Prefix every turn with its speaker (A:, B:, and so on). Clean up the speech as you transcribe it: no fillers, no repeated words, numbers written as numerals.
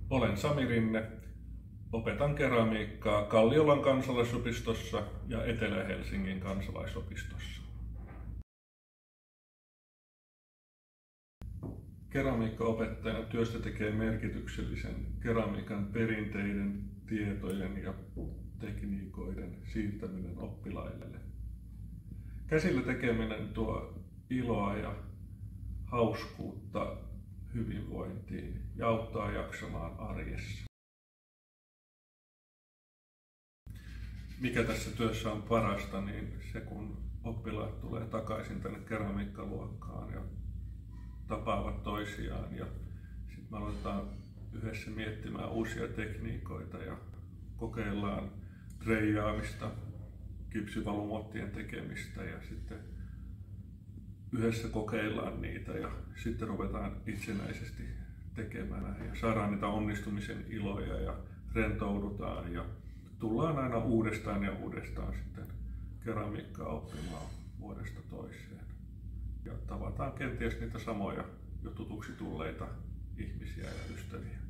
A: Olen Sami Rinne. Opetan keramiikkaa Kalliolan kansalaisopistossa ja Etelä-Helsingin kansalaisopistossa. Keramiikkaopettajana työstä tekee merkityksellisen keramiikan perinteiden, tietojen ja tekniikoiden siirtäminen oppilaille. Käsillä tekeminen tuo iloa ja hauskuutta hyvinvointiin ja auttaa jaksamaan arjessa. Mikä tässä työssä on parasta, niin se kun oppilaat tulee takaisin tänne keramiikkaluokkaan ja tapaavat toisiaan ja sitten me aletaan yhdessä miettimään uusia tekniikoita ja kokeillaan treijaamista, kipsivalumuottien tekemistä ja sitten yhdessä kokeillaan niitä ja sitten ruvetaan itsenäisesti tekemään ja saadaan niitä onnistumisen iloja ja rentoudutaan ja tullaan aina uudestaan ja uudestaan sitten keramiikkaa oppimaan vuodesta toiseen. Ja tavataan kenties niitä samoja jo tutuksi tulleita ihmisiä ja ystäviä.